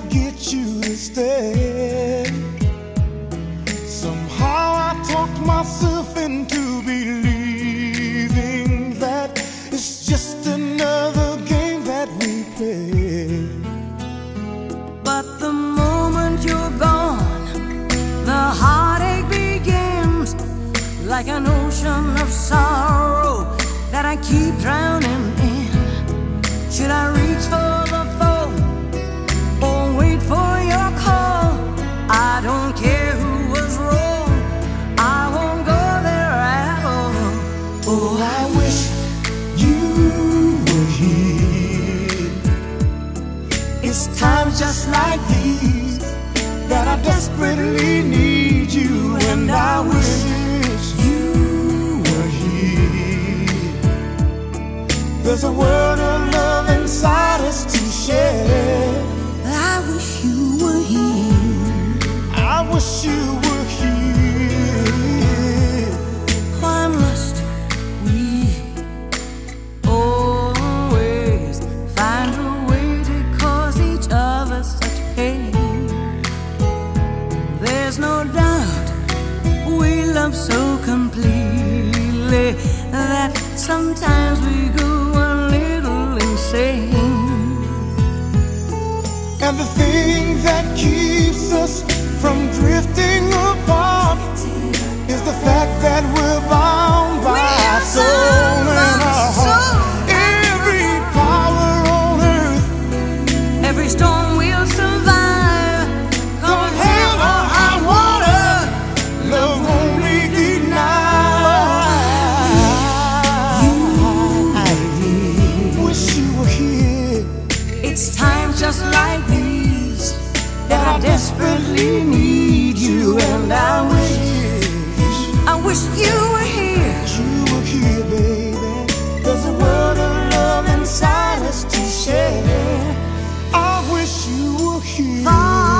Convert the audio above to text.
get you to stay. Somehow I talked myself into believing that it's just another game that we play. But the moment you're gone, the heartache begins, like an ocean of sorrow that I keep drowning in. Should I reach for the phone or wait for your call? I don't care who was wrong, I won't go there at all. Oh, I wish you were here. It's times just like these that I desperately need you, and I wish you were here. There's a world of love inside us to share. I wish you were here. I wish you were here. Why must we always find a way to cause each other such pain? There's no doubt we love so completely that sometimes we go a little insane. And the thing that keeps us from drifting apart is the fact that we're bound by our soul and our heart. Every power on earth, every storm we'll survive, come hell or high water, love won't be denied. Wish you were here. It's times just like these that I desperately need you, and I wish you were here. You were here, baby. There's a world of love inside us to share. I wish you were here.